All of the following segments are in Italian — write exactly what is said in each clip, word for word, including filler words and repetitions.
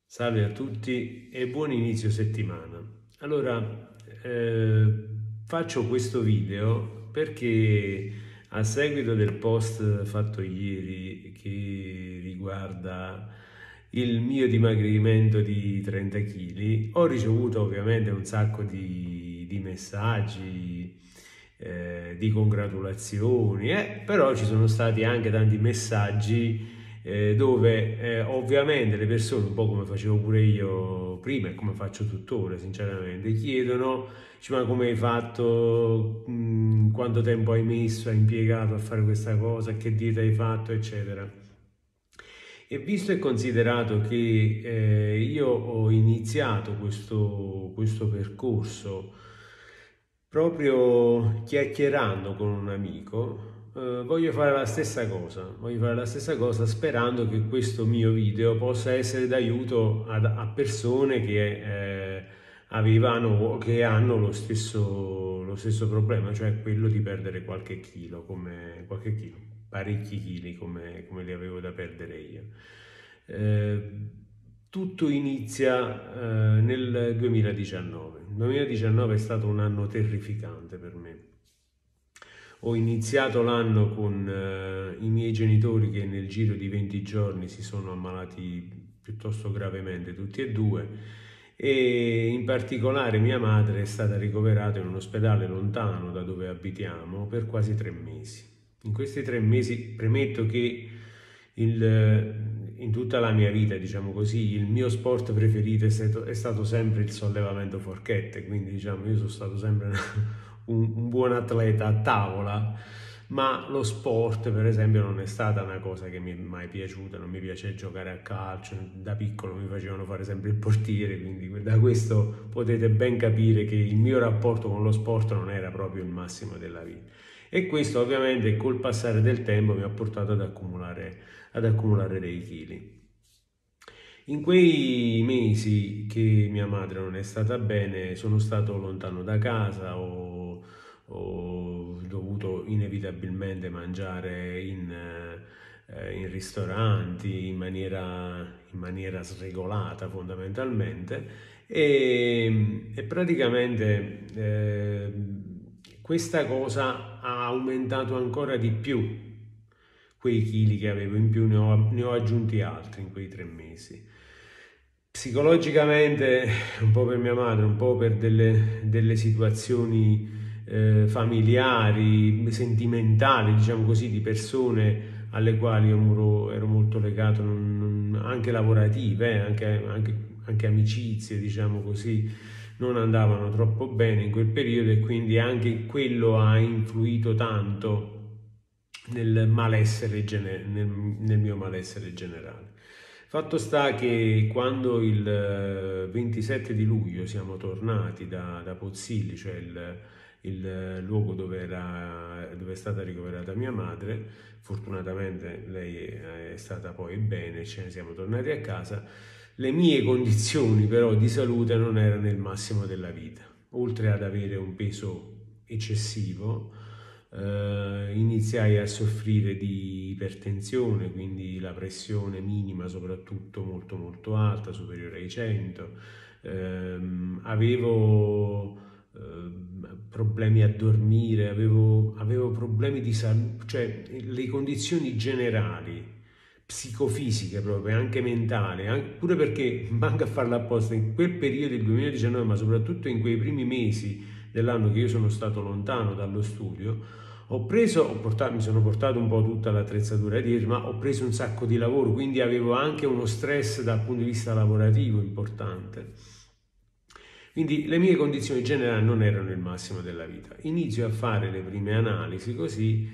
Salve a tutti e buon inizio settimana. Allora, eh, faccio questo video perché a seguito del post fatto ieri che riguarda il mio dimagrimento di trenta chili, ho ricevuto ovviamente un sacco di, di messaggi, eh, di congratulazioni, eh, però ci sono stati anche tanti messaggi eh, dove eh, ovviamente le persone, un po' come facevo pure io prima e come faccio tuttora sinceramente, chiedono, dice, ma come hai fatto, mh, quanto tempo hai messo, hai impiegato a fare questa cosa, che dieta hai fatto, eccetera. E visto e considerato che eh, io ho iniziato questo, questo percorso proprio chiacchierando con un amico, eh, voglio fare la stessa cosa, voglio fare la stessa cosa sperando che questo mio video possa essere d'aiuto ad- a persone che, eh, avevano, che hanno lo stesso, lo stesso problema, cioè quello di perdere qualche chilo, come, qualche chilo, parecchi chili come, come li avevo da perdere io. Eh, tutto inizia eh, nel duemiladiciannove. Il duemiladiciannove è stato un anno terrificante per me. Ho iniziato l'anno con eh, i miei genitori che nel giro di venti giorni si sono ammalati piuttosto gravemente tutti e due, e in particolare mia madre è stata ricoverata in un ospedale lontano da dove abitiamo per quasi tre mesi. In questi tre mesi premetto che il, in tutta la mia vita, diciamo così, il mio sport preferito è stato, è stato sempre il sollevamento forchette, quindi diciamo io sono stato sempre un, un buon atleta a tavola, ma lo sport per esempio non è stata una cosa che mi è mai piaciuta, non mi piace giocare a calcio, da piccolo mi facevano fare sempre il portiere, quindi da questo potete ben capire che il mio rapporto con lo sport non era proprio il massimo della vita. E questo ovviamente col passare del tempo mi ha portato ad accumulare, ad accumulare dei chili. In quei mesi che mia madre non è stata bene, sono stato lontano da casa, ho, ho dovuto inevitabilmente mangiare in, eh, in ristoranti in maniera, in maniera sregolata fondamentalmente, e, e praticamente eh, questa cosa ha aumentato ancora di più quei chili che avevo in più, ne ho, ne ho aggiunti altri in quei tre mesi. Psicologicamente, un po' per mia madre, un po' per delle, delle situazioni eh, familiari, sentimentali, diciamo così, di persone alle quali ero, ero molto legato, non, non, anche lavorative, eh, anche, anche, anche amicizie, diciamo così, non andavano troppo bene in quel periodo, e quindi anche quello ha influito tanto nel malessere, nel, nel mio malessere generale. Fatto sta che quando il ventisette di luglio siamo tornati da, da Pozzilli, cioè il, il luogo dove, era, dove è stata ricoverata mia madre, fortunatamente lei è stata poi bene, ce ne siamo tornati a casa, le mie condizioni però di salute non erano il massimo della vita. Oltre ad avere un peso eccessivo, eh, iniziai a soffrire di ipertensione, quindi la pressione minima soprattutto molto molto alta, superiore ai cento, ehm, avevo eh, problemi a dormire, avevo, avevo problemi di salute, cioè le condizioni generali psicofisiche proprio, anche mentali, anche, pure perché manca a farla apposta in quel periodo del duemiladiciannove, ma soprattutto in quei primi mesi dell'anno che io sono stato lontano dallo studio, ho preso, ho portato, mi sono portato un po' tutta l'attrezzatura dietro, ma ho preso un sacco di lavoro, quindi avevo anche uno stress dal punto di vista lavorativo importante. Quindi le mie condizioni generali non erano il massimo della vita. Inizio a fare le prime analisi così,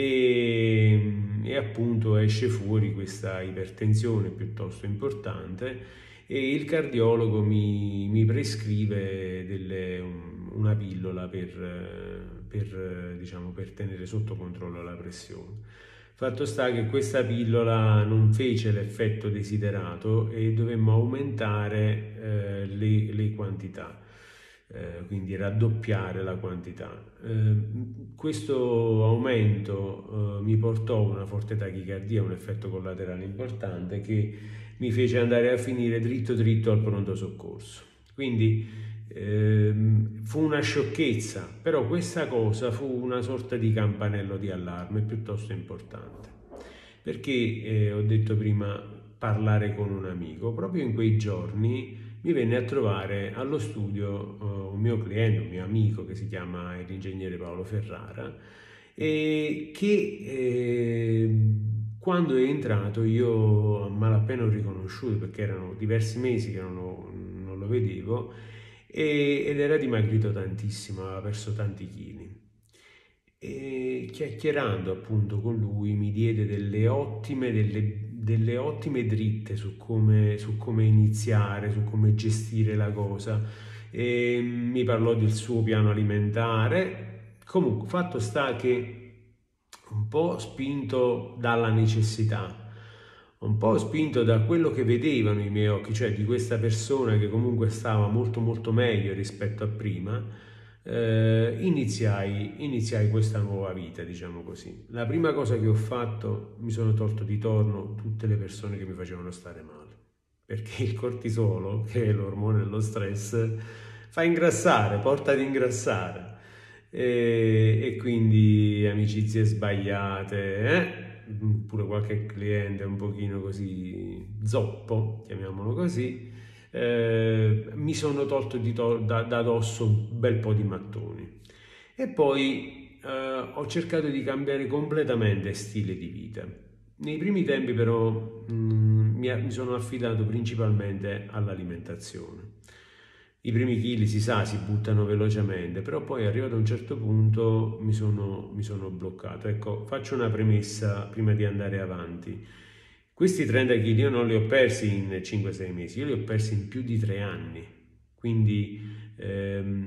e, e appunto esce fuori questa ipertensione piuttosto importante, e il cardiologo mi, mi prescrive delle, una pillola per, per, diciamo, per tenere sotto controllo la pressione. Fatto sta che questa pillola non fece l'effetto desiderato e dovemmo aumentare eh, le, le quantità, eh, quindi raddoppiare la quantità. Eh, questo aumento eh, mi portò a una forte tachicardia, un effetto collaterale importante che mi fece andare a finire dritto dritto al pronto soccorso. Quindi ehm, fu una sciocchezza, però questa cosa fu una sorta di campanello di allarme piuttosto importante, perché eh, ho detto prima parlare con un amico. Proprio in quei giorni mi venne a trovare allo studio uh, un mio cliente, un mio amico che si chiama l'ingegnere Paolo Ferrara, e che eh, quando è entrato io a malapena ho riconosciuto, perché erano diversi mesi che non, ho, non lo vedevo, e, ed era dimagrito tantissimo, aveva perso tanti chili. E chiacchierando appunto con lui mi diede delle ottime, delle, delle ottime dritte su come, su come iniziare, su come gestire la cosa, e mi parlò del suo piano alimentare. Comunque, fatto sta che un po' spinto dalla necessità, un po' spinto da quello che vedevano i miei occhi, cioè di questa persona che comunque stava molto molto meglio rispetto a prima, eh, iniziai, iniziai questa nuova vita, diciamo così. La prima cosa che ho fatto, mi sono tolto di torno tutte le persone che mi facevano stare male, perché il cortisolo, che è l'ormone dello stress, fa ingrassare, porta ad ingrassare. E, e quindi amicizie sbagliate, eh? Pure qualche cliente un pochino così zoppo, chiamiamolo così, eh, mi sono tolto di to- da, da dosso un bel po' di mattoni. E poi eh, ho cercato di cambiare completamente stile di vita. Nei primi tempi però mh, mi, mi sono affidato principalmente all'alimentazione. I primi chili, si sa, si buttano velocemente, però poi arrivato a un certo punto mi sono, mi sono bloccato. Ecco, faccio una premessa prima di andare avanti. Questi trenta chili io non li ho persi in cinque sei mesi, io li ho persi in più di tre anni. Quindi ehm,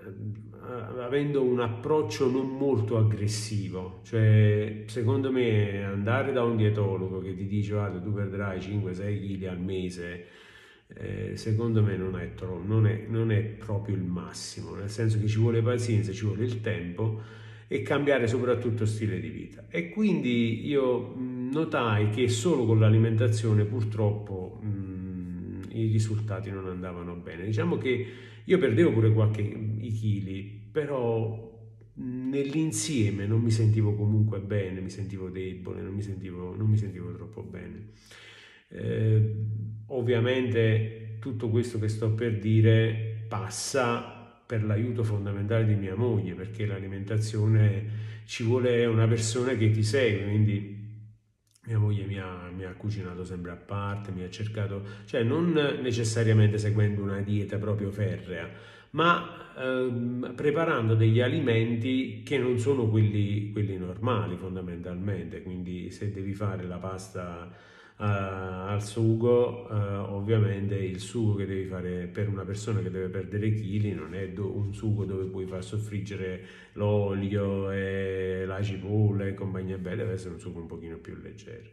avendo un approccio non molto aggressivo, cioè secondo me andare da un dietologo che ti dice guarda tu perderai cinque sei chili al mese, Eh, secondo me non è, tro- non, è, non è proprio il massimo, nel senso che ci vuole pazienza, ci vuole il tempo e cambiare soprattutto stile di vita. E quindi io mh, notai che solo con l'alimentazione purtroppo mh, i risultati non andavano bene. Diciamo che io perdevo pure qualche i chili, però mh, nell'insieme non mi sentivo comunque bene, mi sentivo debole, non mi sentivo, non mi sentivo troppo bene. Eh, ovviamente tutto questo che sto per dire passa per l'aiuto fondamentale di mia moglie, perché l'alimentazione ci vuole una persona che ti segue, quindi mia moglie mi ha, mi ha cucinato sempre a parte, mi ha cercato, cioè non necessariamente seguendo una dieta proprio ferrea, ma ehm, preparando degli alimenti che non sono quelli, quelli normali fondamentalmente, quindi se devi fare la pasta Uh, al sugo, uh, ovviamente il sugo che devi fare per una persona che deve perdere chili non è un sugo dove puoi far soffriggere l'olio e la cipolla e compagnia bella, deve essere un sugo un pochino più leggero.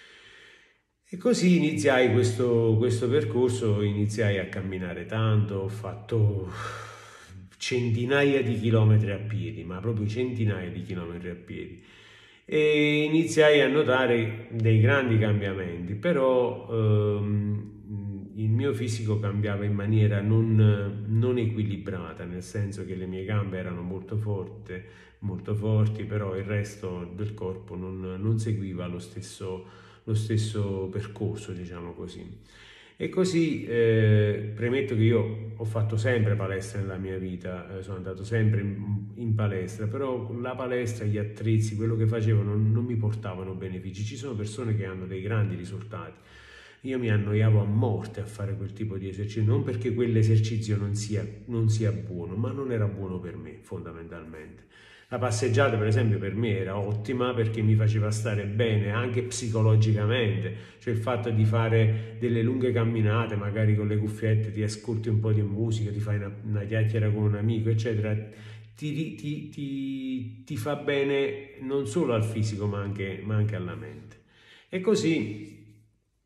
E così iniziai questo, questo percorso, iniziai a camminare tanto, ho fatto centinaia di chilometri a piedi, ma proprio centinaia di chilometri a piedi. E iniziai a notare dei grandi cambiamenti, però ehm, il mio fisico cambiava in maniera non, non equilibrata, nel senso che le mie gambe erano molto forti, molto forti, però il resto del corpo non, non seguiva lo stesso, lo stesso percorso, diciamo così. E così eh, premetto che io ho fatto sempre palestra nella mia vita, eh, sono andato sempre in, in palestra, però la palestra, gli attrezzi, quello che facevo non, non mi portavano benefici. Ci sono persone che hanno dei grandi risultati. Io mi annoiavo a morte a fare quel tipo di esercizio, non perché quell'esercizio non sia, non sia buono, ma non era buono per me fondamentalmente. La passeggiata per esempio per me era ottima perché mi faceva stare bene anche psicologicamente, cioè il fatto di fare delle lunghe camminate, magari con le cuffiette ti ascolti un po' di musica, ti fai una, una chiacchiera con un amico eccetera, ti, ti, ti, ti fa bene non solo al fisico ma anche, ma anche alla mente. E così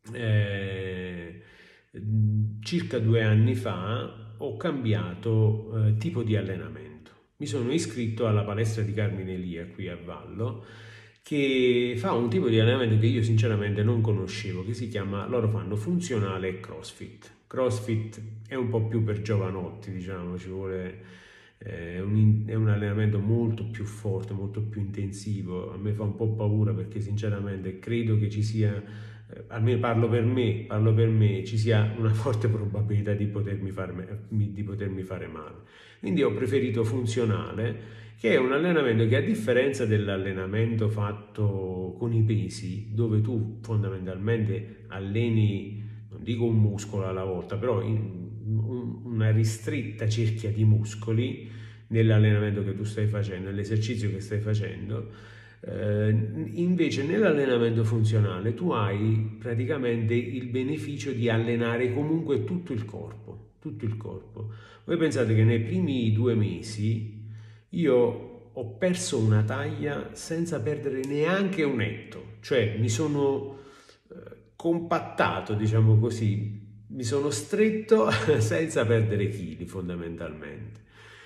eh, circa due anni fa ho cambiato eh, tipo di allenamento. Mi sono iscritto alla palestra di Carmine Elia qui a Vallo, che fa un tipo di allenamento che io sinceramente non conoscevo, che si chiama, loro fanno funzionale e CrossFit. CrossFit è un po' più per giovanotti, diciamo, ci vuole, eh, è, un, è un allenamento molto più forte, molto più intensivo. A me fa un po' paura perché sinceramente credo che ci sia, eh, almeno parlo per me, parlo per me, ci sia una forte probabilità di potermi, farme, di potermi fare male. Quindi ho preferito funzionale, che è un allenamento che, a differenza dell'allenamento fatto con i pesi, dove tu fondamentalmente alleni, non dico un muscolo alla volta, però una ristretta cerchia di muscoli nell'allenamento che tu stai facendo, nell'esercizio che stai facendo, eh, invece nell'allenamento funzionale tu hai praticamente il beneficio di allenare comunque tutto il corpo, tutto il corpo. Voi pensate che nei primi due mesi io ho perso una taglia senza perdere neanche un etto, cioè mi sono eh, compattato, diciamo così, mi sono stretto senza perdere chili fondamentalmente.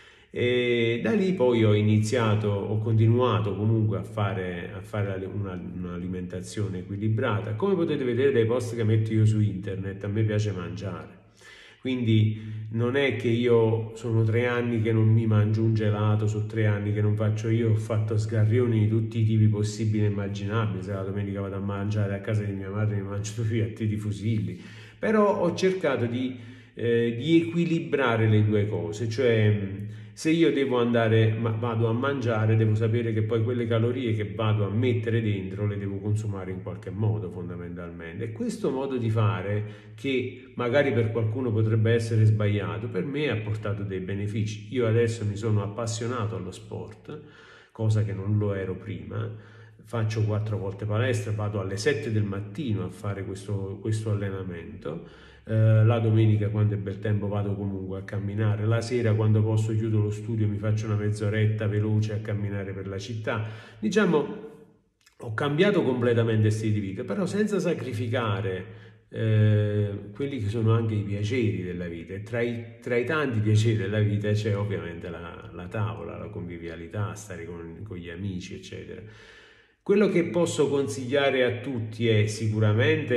E da lì poi ho iniziato, ho continuato comunque a fare, a fare una, un'alimentazione equilibrata. Come potete vedere dai post che metto io su internet, a me piace mangiare. Quindi non è che io sono tre anni che non mi mangio un gelato, sono tre anni che non faccio, io ho fatto sgarrioni di tutti i tipi possibili e immaginabili. Se la domenica vado a mangiare a casa di mia madre mi mangio due piatti di fusilli, però ho cercato di, eh, di equilibrare le due cose, cioè se io devo andare, ma vado a mangiare, devo sapere che poi quelle calorie che vado a mettere dentro le devo consumare in qualche modo fondamentalmente. E questo modo di fare, che magari per qualcuno potrebbe essere sbagliato, per me ha portato dei benefici. Io adesso mi sono appassionato allo sport, cosa che non lo ero prima. Faccio quattro volte palestra, vado alle sette del mattino a fare questo, questo allenamento. Uh, la domenica, quando è bel tempo, vado comunque a camminare. La sera, quando posso, chiudo lo studio, mi faccio una mezz'oretta veloce a camminare per la città. Diciamo, ho cambiato completamente stile di vita, però senza sacrificare eh, quelli che sono anche i piaceri della vita. E tra i, tra i tanti piaceri della vita c'è ovviamente la, la tavola, la convivialità, stare con, con gli amici, eccetera. Quello che posso consigliare a tutti è sicuramente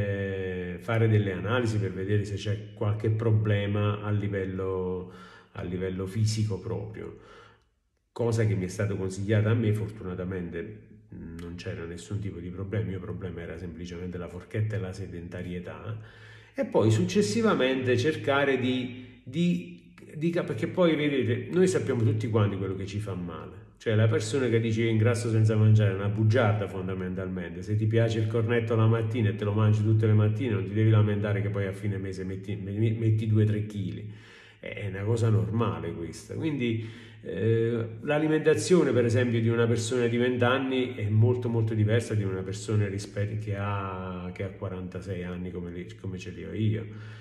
eh, fare delle analisi per vedere se c'è qualche problema a livello, a livello fisico proprio, cosa che mi è stato consigliata a me. Fortunatamente non c'era nessun tipo di problema, il mio problema era semplicemente la forchetta e la sedentarietà, e poi successivamente cercare di, di, di perché poi vedete, noi sappiamo tutti quanti quello che ci fa male. Cioè la persona che dice ingrasso senza mangiare è una bugiarda fondamentalmente. Se ti piace il cornetto la mattina e te lo mangi tutte le mattine, non ti devi lamentare che poi a fine mese metti, metti due tre chili. È una cosa normale questa. Quindi eh, l'alimentazione per esempio di una persona di venti anni è molto molto diversa di una persona rispetto che ha, che ha quarantasei anni come, come ce li ho io.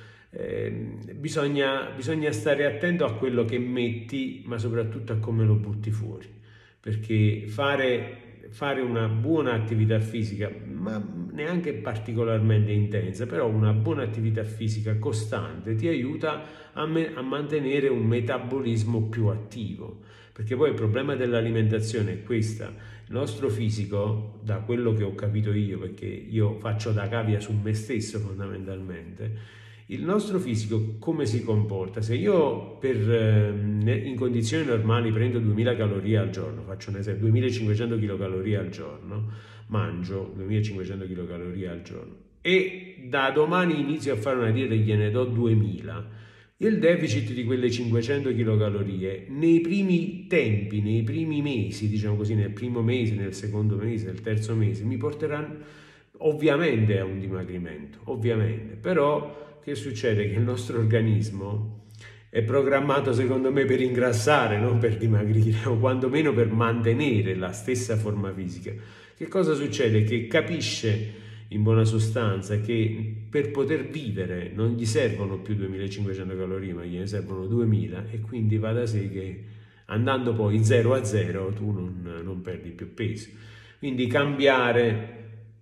Eh, bisogna, bisogna stare attento a quello che metti, ma soprattutto a come lo butti fuori, perché fare, fare una buona attività fisica, ma neanche particolarmente intensa, però una buona attività fisica costante ti aiuta a, me, a mantenere un metabolismo più attivo, perché poi il problema dell'alimentazione è questa: il nostro fisico, da quello che ho capito io, perché io faccio da cavia su me stesso fondamentalmente, il nostro fisico come si comporta? Se io per, in condizioni normali prendo duemila calorie al giorno, faccio un esempio, duemilacinquecento chilocalorie al giorno, mangio duemilacinquecento chilocalorie al giorno e da domani inizio a fare una dieta e gliene do duemila, il deficit di quelle cinquecento chilocalorie nei primi tempi, nei primi mesi, diciamo così, nel primo mese, nel secondo mese, nel terzo mese, mi porteranno ovviamente a un dimagrimento, ovviamente, però che succede? Che il nostro organismo è programmato secondo me per ingrassare, non per dimagrire, o quantomeno per mantenere la stessa forma fisica. Che cosa succede? Che capisce in buona sostanza che per poter vivere non gli servono più duemilacinquecento calorie, ma gliene servono duemila, e quindi va da sé che andando poi zero a zero tu non, non perdi più peso. Quindi cambiare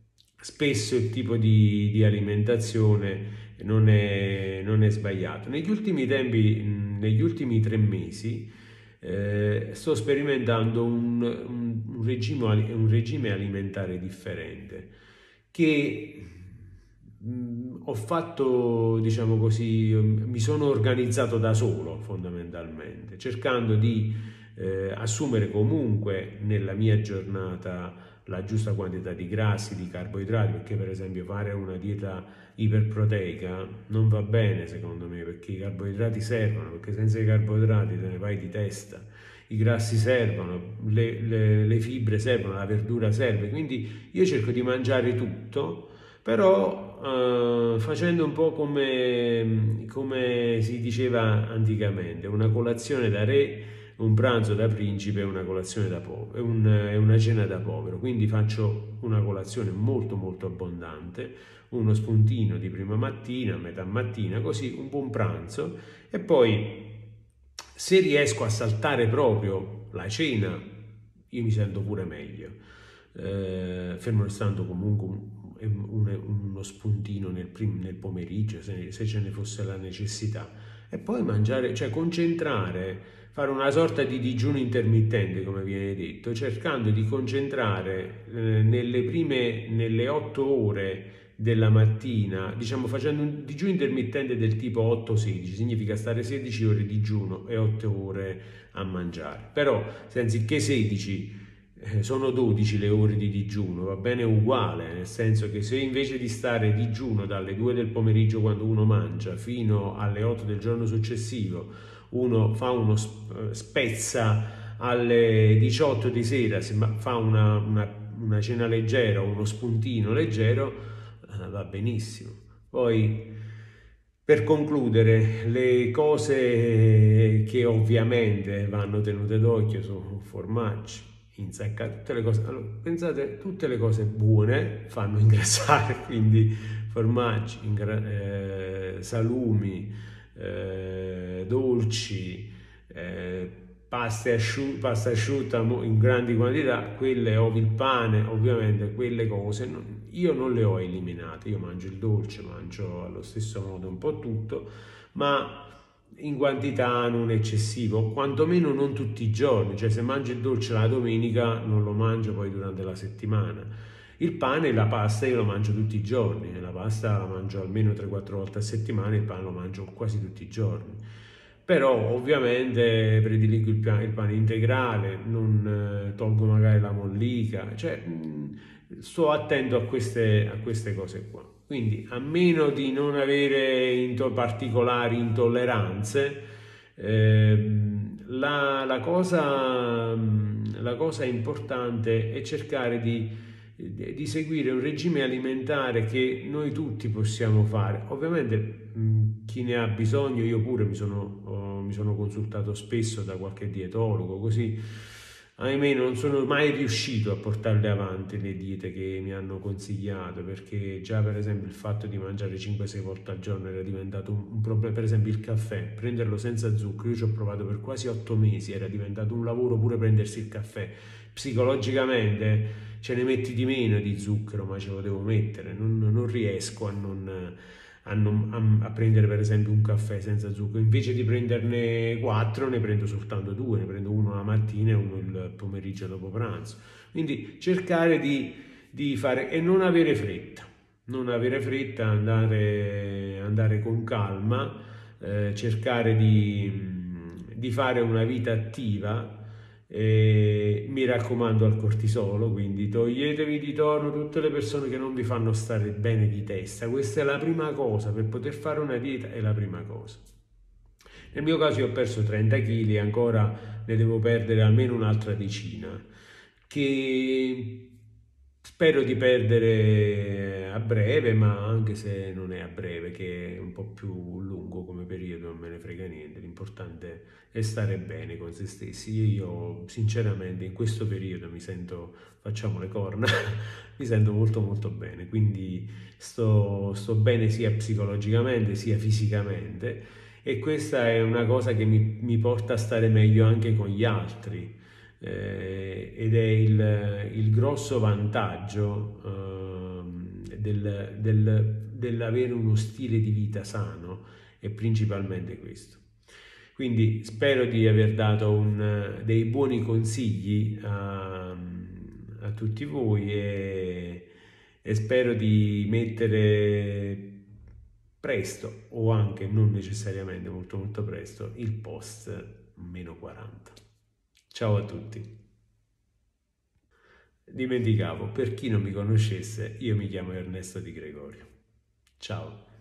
spesso il tipo di, di alimentazione non è, non è sbagliato. Negli ultimi tempi, negli ultimi tre mesi, eh, sto sperimentando un, un, un, regime, un regime alimentare differente che mh, ho fatto, diciamo così, mi sono organizzato da solo fondamentalmente, cercando di eh, assumere comunque nella mia giornata la giusta quantità di grassi, di carboidrati, perché per esempio fare una dieta iperproteica non va bene secondo me, perché i carboidrati servono, perché senza i carboidrati te ne vai di testa, i grassi servono, le, le, le fibre servono, la verdura serve, quindi io cerco di mangiare tutto, però eh, facendo un po' come, come si diceva anticamente, una colazione da re, un pranzo da principe e una colazione da povero, un, e una cena da povero. Quindi faccio una colazione molto molto abbondante, uno spuntino di prima mattina, metà mattina, così un buon pranzo, e poi se riesco a saltare proprio la cena, io mi sento pure meglio, eh, fermo restando comunque un, un, uno spuntino nel, prim, nel pomeriggio, se, se ce ne fosse la necessità, e poi mangiare, cioè concentrare, fare una sorta di digiuno intermittente, come viene detto, cercando di concentrare eh, nelle prime, nelle otto ore della mattina, diciamo facendo un digiuno intermittente del tipo otto sedici, significa stare sedici ore di digiuno e otto ore a mangiare, però se anziché sedici eh, sono dodici le ore di digiuno, va bene uguale, nel senso che se invece di stare digiuno dalle due del pomeriggio quando uno mangia fino alle otto del giorno successivo, uno fa uno spezza alle diciotto di sera, fa una, una, una cena leggera, uno spuntino leggero, eh, va benissimo. Poi per concludere, le cose che ovviamente vanno tenute d'occhio sono formaggi, insaccati, tutte le cose, allora, pensate, tutte le cose buone fanno ingrassare, quindi formaggi, ingra- eh, salumi, Eh, dolci, eh, pasta asciutta, pasta asciutta in grandi quantità, quelle, o il pane, ovviamente quelle cose non, io non le ho eliminate, io mangio il dolce, mangio allo stesso modo un po' tutto, ma in quantità non eccessivo, quantomeno non tutti i giorni, cioè se mangio il dolce la domenica non lo mangio poi durante la settimana. Il pane e la pasta io lo mangio tutti i giorni, la pasta la mangio almeno tre quattro volte a settimana, il pane lo mangio quasi tutti i giorni. Però ovviamente prediligo il, il pane integrale, non eh, tolgo magari la mollica, cioè mh, sto attento a queste, a queste cose qua. Quindi a meno di non avere into particolari intolleranze, eh, la, la, cosa, la cosa importante è cercare di di seguire un regime alimentare che noi tutti possiamo fare. Ovviamente mh, chi ne ha bisogno, io pure mi sono, oh, mi sono consultato spesso da qualche dietologo, così ahimè non sono mai riuscito a portarle avanti le diete che mi hanno consigliato, perché già per esempio il fatto di mangiare cinque sei volte al giorno era diventato un, un problema. Per esempio il caffè, prenderlo senza zucchero, io ci ho provato per quasi otto mesi, era diventato un lavoro pure prendersi il caffè. Psicologicamente ce ne metti di meno di zucchero, ma ce lo devo mettere, non, non riesco a, non, a, non, a, a prendere per esempio un caffè senza zucchero, invece di prenderne quattro ne prendo soltanto due, ne prendo uno la mattina e uno il pomeriggio dopo pranzo. Quindi cercare di, di fare e non avere fretta, non avere fretta, andare, andare con calma, eh, cercare di, di fare una vita attiva. E mi raccomando al cortisolo, quindi toglietevi di torno tutte le persone che non vi fanno stare bene di testa. Questa è la prima cosa, per poter fare una dieta è la prima cosa. Nel mio caso io ho perso trenta chili e ancora ne devo perdere almeno un'altra decina, che spero di perdere a breve, ma anche se non è a breve, che è un po' più lungo come periodo, non me ne frega niente, l'importante è stare bene con se stessi. Io sinceramente in questo periodo mi sento, facciamo le corna, mi sento molto molto bene, quindi sto, sto bene sia psicologicamente sia fisicamente, e questa è una cosa che mi, mi porta a stare meglio anche con gli altri. Eh, ed è il, il grosso vantaggio eh, del, del, dell'avere uno stile di vita sano, è principalmente questo. Quindi spero di aver dato un, dei buoni consigli a, a tutti voi e, e spero di mettere presto o anche non necessariamente molto molto presto il post meno quaranta. Ciao a tutti. Dimenticavo, per chi non mi conoscesse, io mi chiamo Ernesto Di Gregorio. Ciao.